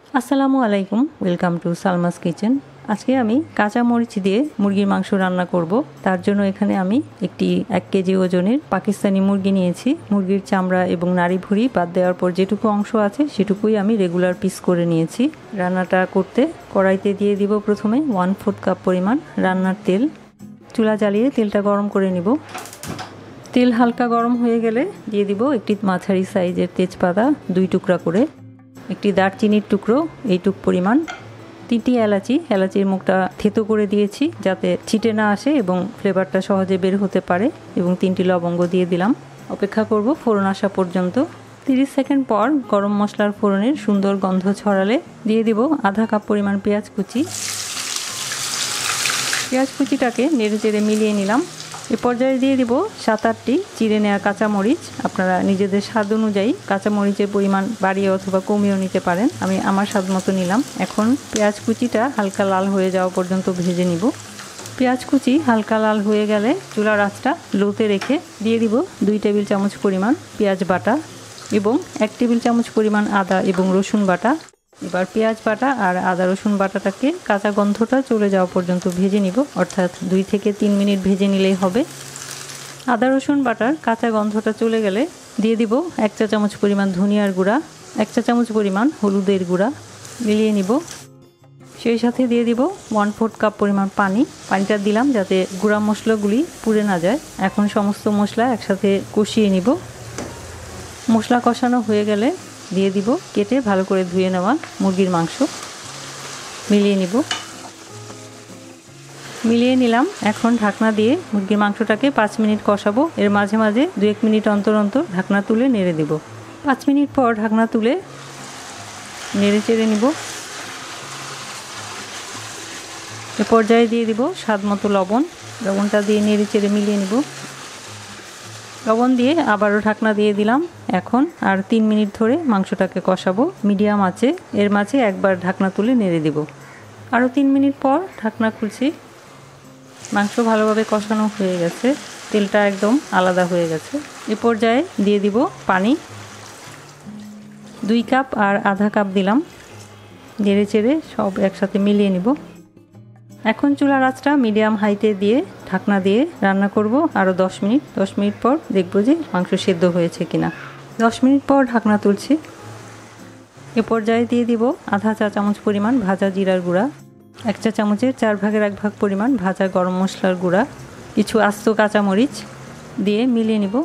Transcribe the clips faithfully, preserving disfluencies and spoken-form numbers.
আসসালামু আলাইকুম, welcome to Salma's kitchen. আজকে আমি কাঁচা মরিচ দিয়ে মুরগির মাংস রান্না করব। তার জন্য এখানে আমি একটি এক কেজি ওজনের পাকিস্তানি মুরগি নিয়েছি। মুরগির চামড়া এবং নাড়ি ভুঁড়ি বাদ দেওয়ার পর যেটুকু অংশ আছে সেটুকুই আমি রেগুলার পিস করে নিয়েছি। রান্নাটা করতে কড়াইতে দিয়ে দিব প্রথমে ওয়ান ফোর্থ কাপ পরিমাণ রান্নার তেল। চুলা জ্বালিয়ে তেলটা গরম করে নিব। তেল হালকা গরম হয়ে গেলে দিয়ে দিব একটি মাঝারি সাইজের তেজপাতা দুই টুকরা করে, একটি দারচিনির টুকরো এইটুক পরিমাণ, তিনটি এলাচি, এলাচির মুখটা থেতো করে দিয়েছি যাতে ছিটে না আসে এবং ফ্লেভারটা সহজে বের হতে পারে, এবং তিনটি লবঙ্গ দিয়ে দিলাম। অপেক্ষা করব ফোড়ন আসা পর্যন্ত। তিরিশ সেকেন্ড পর গরম মশলার ফোড়নের সুন্দর গন্ধ ছড়ালে দিয়ে দিব আধা কাপ পরিমাণ পেঁয়াজ কুচি। পেঁয়াজ কুচিটাকে নেড়ে চেড়ে মিলিয়ে নিলাম। এ পর্যায়ে দিয়ে দিব সাত আটটি চিড়ে নেওয়া কাঁচামরিচ। আপনারা নিজেদের স্বাদ অনুযায়ী কাঁচামরিচের পরিমাণ বাড়িয়ে অথবা কমিয়েও নিতে পারেন। আমি আমার স্বাদ মতো নিলাম। এখন পেঁয়াজ কুচিটা হালকা লাল হয়ে যাওয়া পর্যন্ত ভেজে নিব। পেঁয়াজ কুচি হালকা লাল হয়ে গেলে চুলার আঁচটা লোতে রেখে দিয়ে দিব দুই টেবিল চামচ পরিমাণ পেঁয়াজ বাটা এবং এক টেবিল চামচ পরিমাণ আদা এবং রসুন বাটা। এবার পেঁয়াজ বাটা আর আদা রসুন বাটাটাকে কাঁচা গন্ধটা চলে যাওয়া পর্যন্ত ভেজে নিব, অর্থাৎ দুই থেকে তিন মিনিট ভেজে নিলেই হবে। আদা রসুন বাটার কাঁচা গন্ধটা চলে গেলে দিয়ে দিব এক চা চামচ পরিমাণ ধনিয়ার গুঁড়া, এক চা চামচ পরিমাণ হলুদের গুঁড়া, মিলিয়ে নিব। সেই সাথে দিয়ে দিব ওয়ান ফোর্থ কাপ পরিমাণ পানি। পানিটা দিলাম যাতে গুঁড়া মশলাগুলি পুড়ে না যায়। এখন সমস্ত মশলা একসাথে কষিয়ে নিব। মশলা কষানো হয়ে গেলে দিয়ে দিব কেটে ভালো করে ধুয়ে নেওয়া মুরগির মাংস, মিলিয়ে নিব। মিলিয়ে নিলাম। এখন ঢাকনা দিয়ে মুরগির মাংসটাকে পাঁচ মিনিট কষাবো। এর মাঝে মাঝে দু এক মিনিট অন্তর অন্তর ঢাকনা তুলে নেড়ে দিব। পাঁচ মিনিট পর ঢাকনা তুলে নেড়ে চেড়ে নিব। এ পর্যায়ে দিয়ে দিব স্বাদ মতো লবণ। লবণটা দিয়ে নেড়ে চেড়ে মিলিয়ে নিব। লবণ দিয়ে আবারও ঢাকনা দিয়ে দিলাম। এখন আর তিন মিনিট ধরে মাংসটাকে কষাবো মিডিয়াম আঁচে। এর মাঝে একবার ঢাকনা তুলে নেড়ে দিব। আরও তিন মিনিট পর ঢাকনা খুলছি। মাংস ভালোভাবে কষানো হয়ে গেছে, তেলটা একদম আলাদা হয়ে গেছে। এ পর্যায়ে দিয়ে দিব পানি। দুই কাপ আর আধা কাপ দিলাম। নেড়ে চেড়ে সব একসাথে মিলিয়ে নিব। এখন চুলার আঁচটা মিডিয়াম হাইতে দিয়ে ঢাকনা দিয়ে রান্না করব আরও দশ মিনিট। দশ মিনিট পর দেখব যে মাংস সেদ্ধ হয়েছে কিনা। দশ মিনিট পর ঢাকনা তুলছি। এ পর্যায়ে দিয়ে দিব আধা চা চামচ পরিমাণ ভাজা জিরার গুঁড়া, এক চা চামচের চার ভাগের এক ভাগ পরিমাণ ভাজা গরম মশলার গুঁড়া, কিছু আস্ত কাঁচামরিচ দিয়ে মিলিয়ে নিব।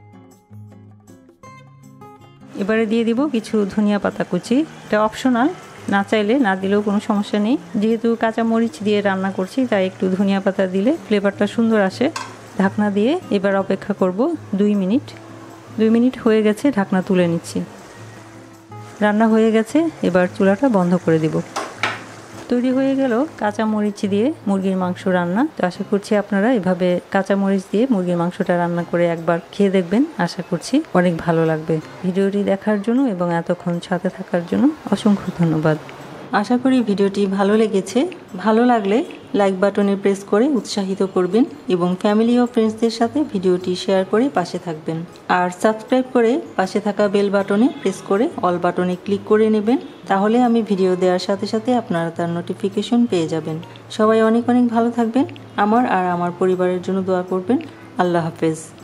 এবারে দিয়ে দিব কিছু ধনিয়া পাতা কুচি। এটা অপশনাল, না চাইলে না দিলেও কোনো সমস্যা নেই। যেহেতু কাঁচা মরিচ দিয়ে রান্না করছি তাই একটু ধনিয়া পাতা দিলে ফ্লেভারটা সুন্দর আসে। ঢাকনা দিয়ে এবার অপেক্ষা করব দুই মিনিট। দুই মিনিট হয়ে গেছে, ঢাকনা তুলে নিচ্ছি। রান্না হয়ে গেছে, এবার চুলাটা বন্ধ করে দিব। তৈরি হয়ে গেল কাঁচা মরিচ দিয়ে মুরগির মাংস রান্না। তো আশা করছি আপনারা এভাবে কাঁচা মরিচ দিয়ে মুরগির মাংসটা রান্না করে একবার খেয়ে দেখবেন। আশা করছি অনেক ভালো লাগবে। ভিডিওটি দেখার জন্য এবং এতক্ষণ সাথে থাকার জন্য অসংখ্য ধন্যবাদ। আশা করি ভিডিওটি ভালো লেগেছে। ভালো লাগলে লাইক বাটনে প্রেস করে উৎসাহিত করবেন এবং ফ্যামিলি ও ফ্রেন্ডসদের সাথে ভিডিওটি শেয়ার করে পাশে থাকবেন। আর সাবস্ক্রাইব করে পাশে থাকা বেল বাটনে প্রেস করে অল বাটনে ক্লিক করে নেবেন। তাহলে আমি ভিডিও দেওয়ার সাথে সাথে আপনারা তার নোটিফিকেশন পেয়ে যাবেন। সবাই অনেক অনেক ভালো থাকবেন। আমার আর আমার পরিবারের জন্য দোয়া করবেন। আল্লাহ হাফেজ।